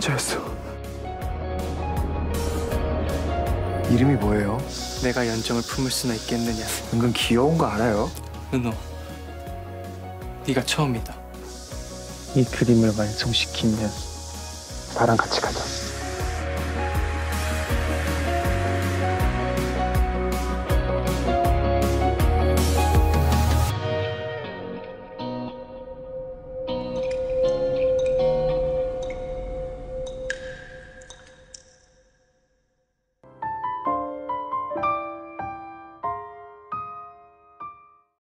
진짜였어. 이름이 뭐예요? 내가 연정을 품을 수나 있겠느냐. 은근 귀여운 거 알아요? 은호, 네가 처음이다. 이 그림을 완성시키면 나랑 같이 가자.